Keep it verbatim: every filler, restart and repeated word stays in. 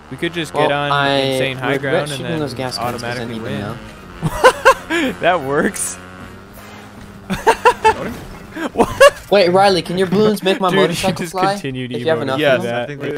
We could just well, get on I insane high ground and then those gas automatically win. Know. That works. Wait, Riley, can your balloons make my Dude, motorcycle you just fly? continued If you have enough emoting of that. them?